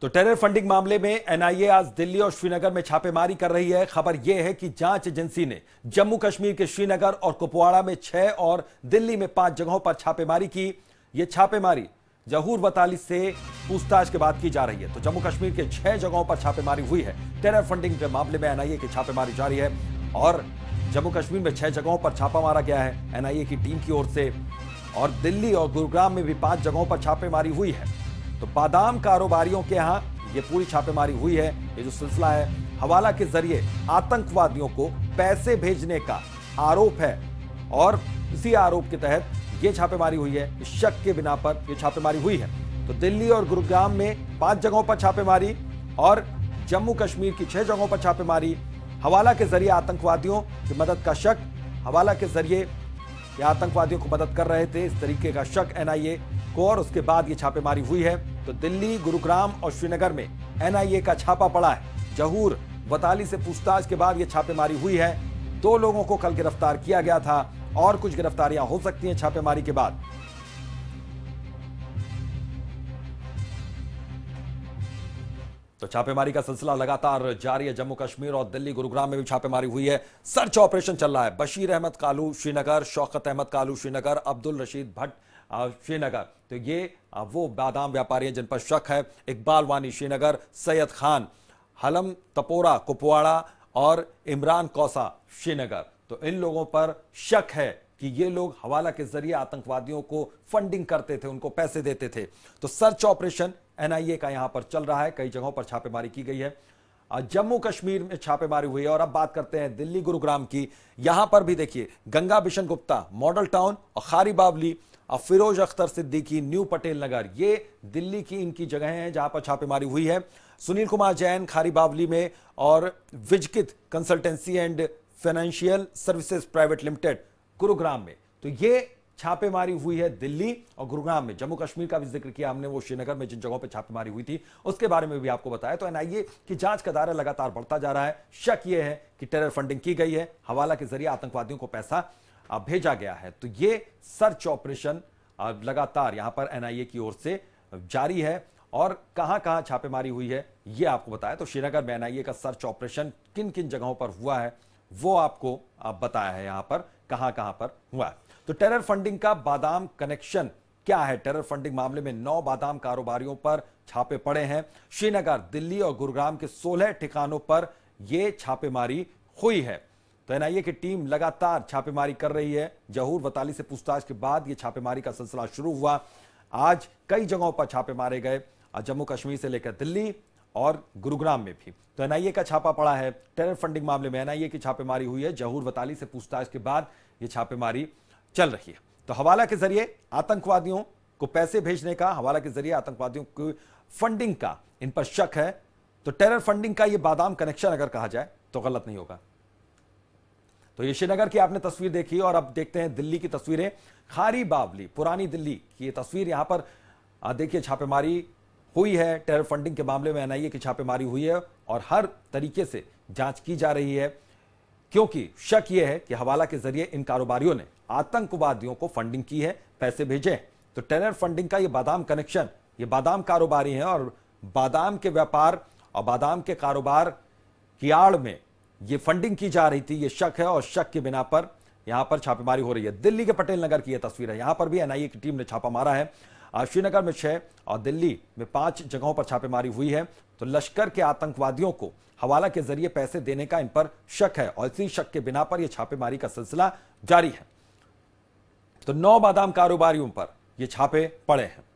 तो terror funding मामले में एनआईए आज दिल्ली और श्रीनगर में छापेमारी कर रही है। खबर यह है कि जांच एजेंसी ने जम्मू कश्मीर के श्रीनगर और कुपवाड़ा में 6 और दिल्ली में 5 जगहों पर छापेमारी की। यह छापेमारी जहूर वताली से पूछताछ के बाद की जा रही है। तो जम्मू कश्मीर के 6 जगहों पर छापेमारी हुई है। टेरर फंडिंग के मामले में एनआईए की छापेमारी जारी है और जम्मू कश्मीर में 6 जगहों पर छापा मारा गया है एनआईए की टीम की ओर से, और दिल्ली और गुरुग्राम में भी 5 जगहों पर छापेमारी हुई है। तो बादाम कारोबारियों के यहां ये पूरी छापेमारी हुई है। ये जो सिलसिला है, हवाला के जरिए आतंकवादियों को पैसे भेजने का आरोप है और इसी आरोप के तहत ये छापेमारी हुई है। इस शक के बिना पर यह छापेमारी हुई है। तो दिल्ली और गुरुग्राम में 5 जगहों पर छापेमारी और जम्मू कश्मीर की 6 जगहों पर छापेमारी। हवाला के जरिए आतंकवादियों की मदद का शक, हवाला के जरिए ये आतंकवादियों को मदद कर रहे थे, इस तरीके का शक एनआईए को, और उसके बाद ये छापेमारी हुई है। तो दिल्ली, गुरुग्राम और श्रीनगर में एनआईए का छापा पड़ा है। जहूर वताली से पूछताछ के बाद ये छापेमारी हुई है। 2 लोगों को कल गिरफ्तार किया गया था और कुछ गिरफ्तारियां हो सकती हैं छापेमारी के बाद। तो छापेमारी का सिलसिला लगातार जारी है। जम्मू कश्मीर और दिल्ली, गुरुग्राम में भी छापेमारी हुई है। सर्च ऑपरेशन चल रहा है। बशीर अहमद कालू श्रीनगर, शौकत अहमद कालू श्रीनगर, अब्दुल रशीद भट्ट श्रीनगर। तो ये वो बादाम व्यापारी हैं जिन पर शक है। इकबाल वानी श्रीनगर, सैयद खान हलम तपोरा कुपवाड़ा और इमरान कौसा श्रीनगर। तो इन लोगों पर शक है कि ये लोग हवाला के जरिए आतंकवादियों को फंडिंग करते थे, उनको पैसे देते थे। तो सर्च ऑपरेशन एनआईए का यहां पर चल रहा है। कई जगहों पर छापेमारी की गई है। जम्मू कश्मीर में छापेमारी हुई है। और अब बात करते हैं दिल्ली गुरुग्राम की। यहां पर भी देखिए, गंगा बिशन गुप्ता मॉडल टाउन और खारी बावली, फिरोज अख्तर सिद्दीकी न्यू पटेल नगर, ये दिल्ली की इनकी जगह हैं जहां पर छापेमारी हुई है। सुनील कुमार जैन खारी बावली में और विजकित consultancy and financial services private limited Gurugram में। तो ये छापेमारी हुई है दिल्ली और गुरुग्राम में। जम्मू कश्मीर का भी जिक्र किया हमने, वो श्रीनगर में जिन जगहों पर छापेमारी हुई थी उसके बारे में भी आपको बताया। तो एनआईए की जांच का दायरा लगातार बढ़ता जा रहा है। शक यह है कि टेरर फंडिंग की गई है, हवाला के जरिए आतंकवादियों को पैसा भेजा गया है। तो ये सर्च ऑपरेशन लगातार यहां पर एनआईए की ओर से जारी है। और कहां कहां छापेमारी हुई है ये आपको बताया। तो श्रीनगर में एनआईए का सर्च ऑपरेशन किन किन जगहों पर हुआ है वो आपको बताया है, यहां पर कहां कहां पर हुआ है। तो टेरर फंडिंग का बादाम कनेक्शन क्या है? टेरर फंडिंग मामले में 9 बादाम कारोबारियों पर छापे पड़े हैं। श्रीनगर, दिल्ली और गुरुग्राम के 16 ठिकानों पर यह छापेमारी हुई है। तो एनआईए की टीम लगातार छापेमारी कर रही है। जहूर वताली से पूछताछ के बाद यह छापेमारी का सिलसिला शुरू हुआ। आज कई जगहों पर छापे मारे गए, जम्मू कश्मीर से लेकर दिल्ली और गुरुग्राम में भी। तो एनआईए का छापा पड़ा है। टेरर फंडिंग मामले में एनआईए की छापेमारी हुई है। जहूर वताली से पूछताछ के बाद यह छापेमारी चल रही है। तो हवाला के जरिए आतंकवादियों को पैसे भेजने का, हवाला के जरिए आतंकवादियों की फंडिंग का इन पर शक है। तो टेरर फंडिंग का यह बादाम कनेक्शन अगर कहा जाए तो गलत नहीं होगा। तो ये श्रीनगर की आपने तस्वीर देखी और अब देखते हैं दिल्ली की तस्वीरें। खारी बावली, पुरानी दिल्ली की ये तस्वीर। यहां पर देखिए छापेमारी हुई है। टेरर फंडिंग के मामले में एनआईए की छापेमारी हुई है और हर तरीके से जांच की जा रही है, क्योंकि शक यह है कि हवाला के जरिए इन कारोबारियों ने आतंकवादियों को फंडिंग की है, पैसे भेजे। तो टेरर फंडिंग का ये बादाम कनेक्शन, ये बादाम कारोबारी हैं और बादाम के व्यापार और बादाम के कारोबार की आड़ में ये फंडिंग की जा रही थी, ये शक है। और शक के बिना पर यहां पर छापेमारी हो रही है। दिल्ली के पटेल नगर की यह तस्वीर है। यहां पर भी एनआईए की टीम ने छापा मारा है। श्रीनगर में 6 और दिल्ली में 5 जगहों पर छापेमारी हुई है। तो लश्कर के आतंकवादियों को हवाला के जरिए पैसे देने का इन पर शक है और इसी शक के बिना पर यह छापेमारी का सिलसिला जारी है। तो 9 बादाम कारोबारियों पर यह छापे पड़े हैं।